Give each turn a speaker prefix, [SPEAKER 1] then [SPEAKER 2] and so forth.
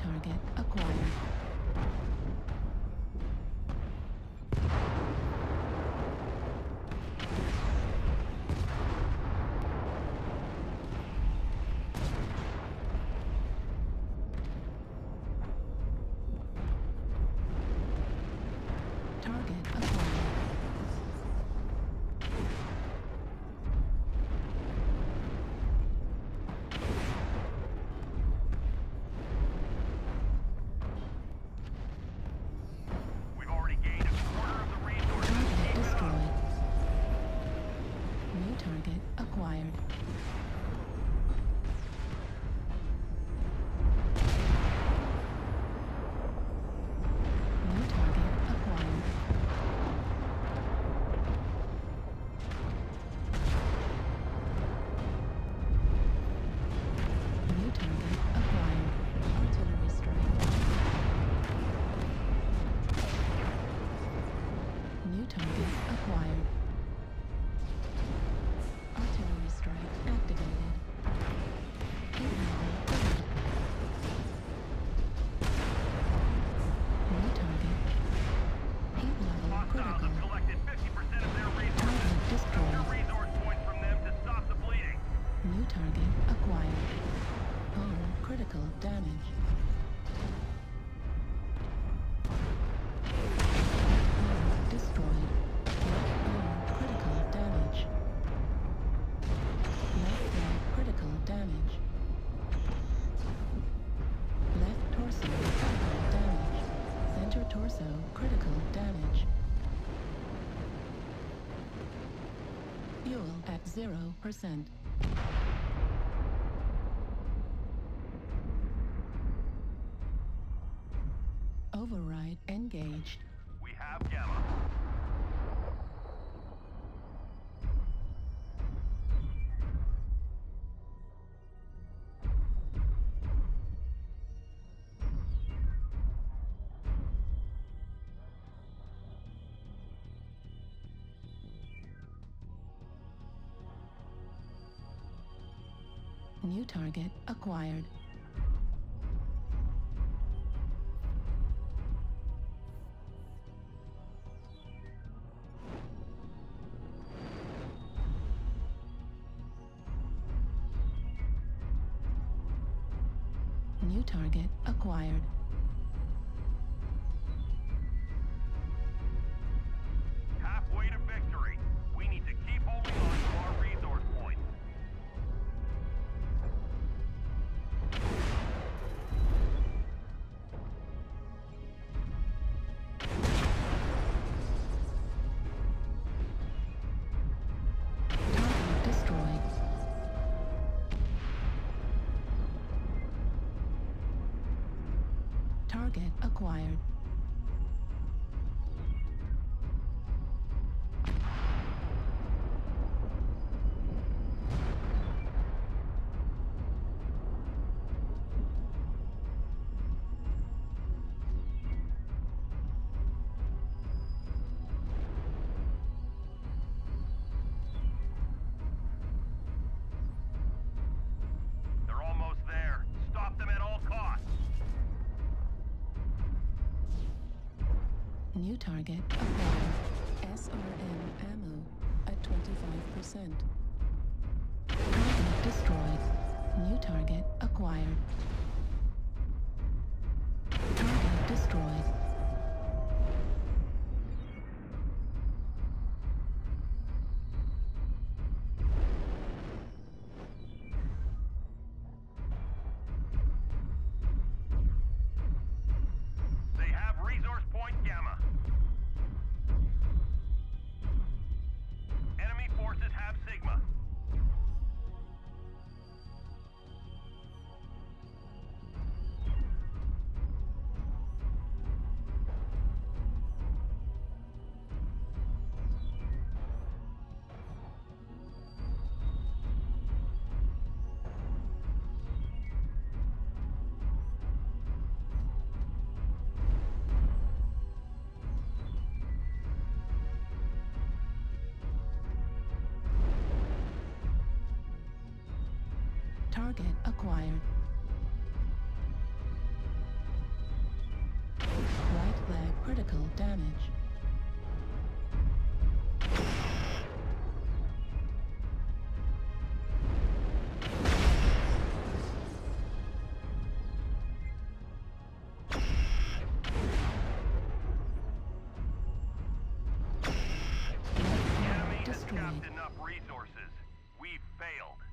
[SPEAKER 1] target acquired. Target acquired.
[SPEAKER 2] We've already gained a quarter of the resources.
[SPEAKER 1] Target
[SPEAKER 2] Keep it up.
[SPEAKER 1] destroyed. New target acquired. New target acquired. New target acquired. Artillery strike. New target acquired. Artillery strike activated. Heat level lowered. New target. Heat level
[SPEAKER 2] Hostiles
[SPEAKER 1] critical.
[SPEAKER 2] have collected 50% of their resources.
[SPEAKER 1] Target
[SPEAKER 2] Get
[SPEAKER 1] destroyed.
[SPEAKER 2] resource points from them to stop the bleeding.
[SPEAKER 1] New target acquired. Home critical damage. Home destroyed. Home critical damage. Left leg critical damage. Left torso critical damage. Center torso critical damage. Fuel at 0%. Override engaged.
[SPEAKER 2] We have Gamma.
[SPEAKER 1] New target acquired. New target acquired.
[SPEAKER 2] Halfway to victory. We need to keep holding on to our resource points.
[SPEAKER 1] Target destroyed. Target acquired.
[SPEAKER 2] They're almost there. Stop them at all costs.
[SPEAKER 1] New target acquired. SRM ammo at 25%. Target destroyed. New target acquired. Target destroyed.
[SPEAKER 2] They have resource point Gamma. Enemy forces have Sigma.
[SPEAKER 1] Target acquired. Critical damage.
[SPEAKER 2] The enemy has
[SPEAKER 1] Destroyed.
[SPEAKER 2] tapped enough resources. We've failed.